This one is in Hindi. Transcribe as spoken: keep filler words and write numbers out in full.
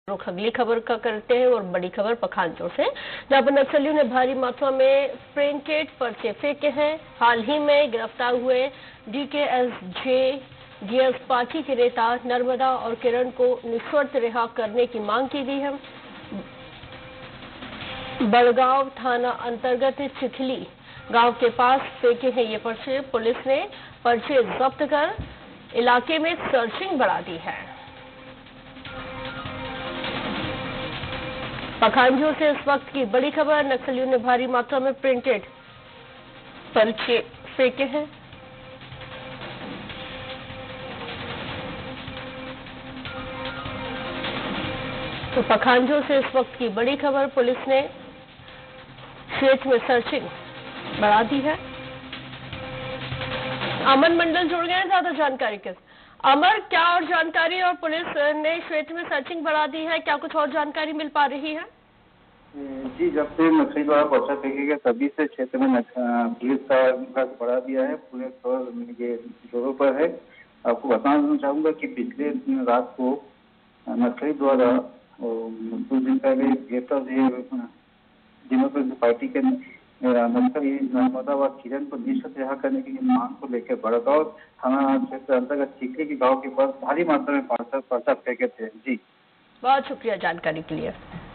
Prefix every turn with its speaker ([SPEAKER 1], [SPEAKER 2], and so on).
[SPEAKER 1] रुख अगली खबर का करते हैं और बड़ी खबर पखानजोर से, जहां पर नक्सलियों ने भारी मात्रा में प्रिंटेड पर्चे फेंके हैं। हाल ही में गिरफ्तार हुए डीकेएसजे डीएस पार्टी के नेता नर्मदा और किरण को निःशर्त रिहा करने की मांग की गई है। बड़गांव थाना अंतर्गत चिखली गांव के पास फेंके हैं ये पर्चे। पुलिस ने पर्चे जब्त कर इलाके में सर्चिंग बढ़ा दी है। पखानजोर से इस वक्त की बड़ी खबर, नक्सलियों ने भारी मात्रा में प्रिंटेड पर्चे फेंके हैं। तो पखानजोर से इस वक्त की बड़ी खबर, पुलिस ने क्षेत्र में सर्चिंग बढ़ा दी है। अमन मंडल जुड़ गए हैं ज्यादा जानकारी के। अमर, क्या और जानकारी, और पुलिस ने क्षेत्र में सर्चिंग बढ़ा दी है, क्या कुछ और जानकारी मिल पा रही है?
[SPEAKER 2] जी, जब से नक्सली द्वारा पर्चा फेंके गया तभी से क्षेत्र में पुलिस का विभाग बढ़ा दिया है। पुलिस और ये जोरों पर है। आपको बताना चाहूंगा कि पिछले रात को नक्सली द्वारा कुछ दिन पहले गिरफ्तार डेमोक्रेटिक पार्टी के नक्सली नर्मदा व किरण को निःशर्त रिहा करने की मांग को लेकर बड़गांव थाना क्षेत्र अंतर्गत चिखली के गांव के पास भारी मात्रा में पर्चा फेंके थे। जी,
[SPEAKER 1] बहुत शुक्रिया जानकारी के लिए।